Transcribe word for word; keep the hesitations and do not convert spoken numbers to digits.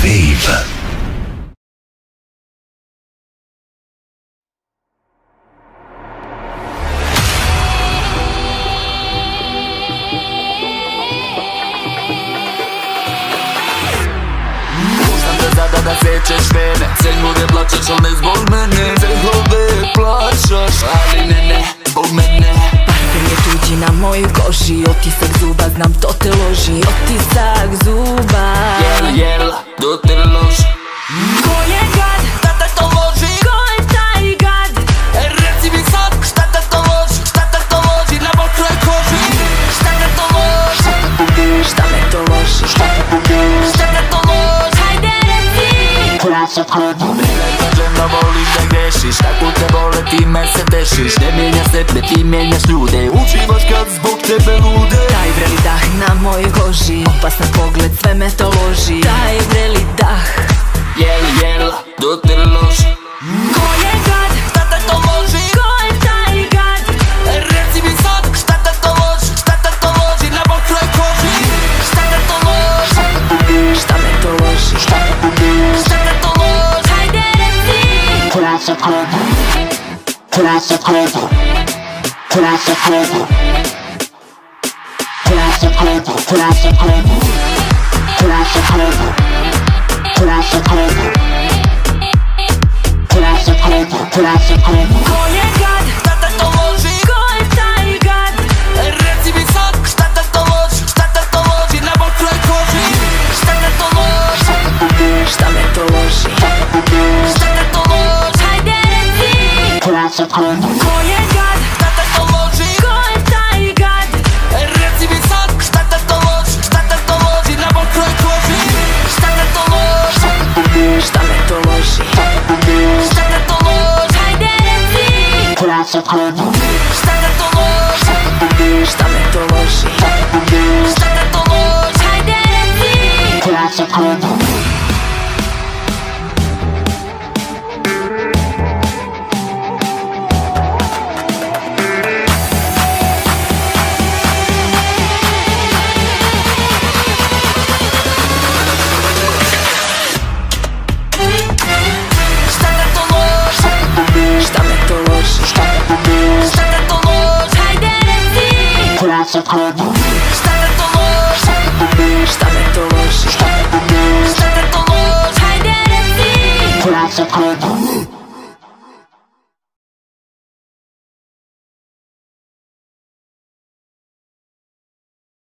Wave. Da sečeš vene, cehove plaćaš, al ne zbog mene. Cehove plaćaš, ali ne, ne, zbog mene. Parfem je tuđi na mojoj koži, otisak zuba, znam to te loži. Otisak zuba. Jel, jel, to te loži. Ko je gad? Šta te to loži? Ko je taj gad? E, reci mi sad, šta te to loži? Šta te to loži na mokroj koži? Šta te to loži? Šta me to loži? Šta te to loži? Hajde reci. Ne kažem da volim da grešiš, tako te vole, ti me se tešiš. Ne mijenjaš sebe, ti mijenjaš ljude, uživaš kad zbog tebe lude. Taj vreli dah na mojoj koži, opasan pogled, sve me to loži. Taj vreli dah. Jel, jel, to te loži. Ko je gad? Šta te to loži? Ko je taj gad? E, reci mi sad, šta te to loži? Šta te to loži na mokroj koži? Šta te to loži? Šta me to loži? Šta te to loži? Hajde reci. Classic Club. Classic Club. Classic Club. Classic Club. Classic Club. Classic Club. Classic Club. Classic Club. Classic Club. Ko je gad? Šta te to loži? Ko je taj gad? E, reci mi sad, šta te to loži? Šta te to loži na mokroj koži? Šta te to loži? Šta me to loži? Šta te to loži? Hajde reci. Classic Club. Ko je gad? Šta te to loži? Ko je taj gad? E, reci mi sad, šta te to loži? Šta te to loži na mokroj koži? Šta te to loži? Šta me to loži? Šta te to loži? Hajde reci. Classic Club.